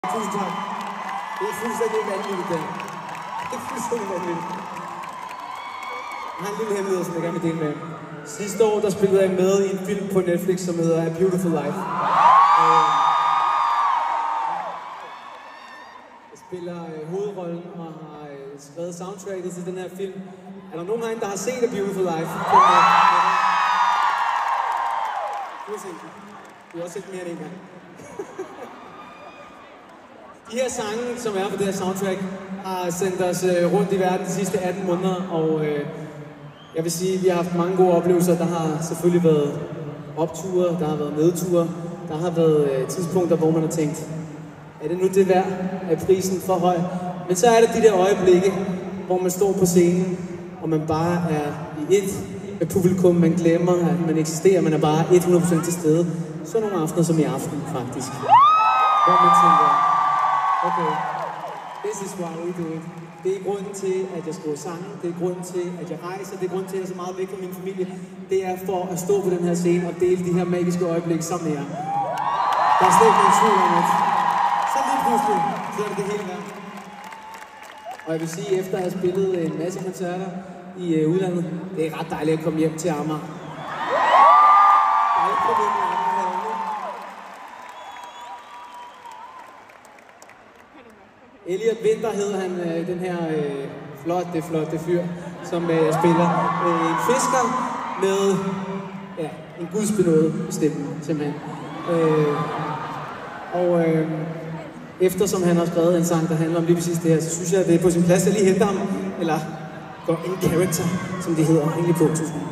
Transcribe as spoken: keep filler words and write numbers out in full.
Tusind tak. Det er fuldstændig vanvittigt, det. Det er fuldstændig vanvittigt. Jeg har en lille hemmelighed, som jeg gerne vil dele med. Sidste år, der spillede jeg med i en film på Netflix, som hedder A Beautiful Life. Jeg spiller hovedrollen og har skrevet soundtracket til den her film. Er der nogen herinde, der har set A Beautiful Life? Du har set den. Du har også set mere end en gang. De her sange, som er på det her soundtrack, har sendt os øh, rundt i verden de sidste atten måneder, og øh, jeg vil sige, at vi har haft mange gode oplevelser. Der har selvfølgelig været opture, der har været nedture, der har været øh, tidspunkter, hvor man har tænkt, er det nu det værd? Er prisen for høj? Men så er der de der øjeblikke, hvor man står på scenen, og man bare er i et med publikum, man glemmer, at man eksisterer, man er bare hundrede procent til stede. Så nogle aftener som i aften, faktisk. Hvor man tænker, okay, this is why we do it. Det er grunden til, at jeg skriver sange. Det er grunden til, at jeg rejser. Det er grunden til, at jeg er så meget væk fra min familie. Det er for at stå på den her scene og dele de her magiske øjeblikke sammen med jer. Der er slet ikke nogen tvivl om, at så lige pludselig, så er det det hele værd. Og jeg vil sige, efter at have spillet en masse koncerter i uh, udlandet, det er ret dejligt at komme hjem til Amager. Dejligt at komme hjem til Amager herinde. Elliot Winter hedder han, øh, den her øh, flotte, flotte fyr, som øh, spiller øh, en fisker med ja, en gudsbenådet stemme, simpelthen. Øh, og øh, eftersom han har skrevet en sang, der handler om lige præcis det her, så synes jeg, at det er på sin plads at lige hente ham, eller gå in character, som det hedder, egentlig på. Tusind.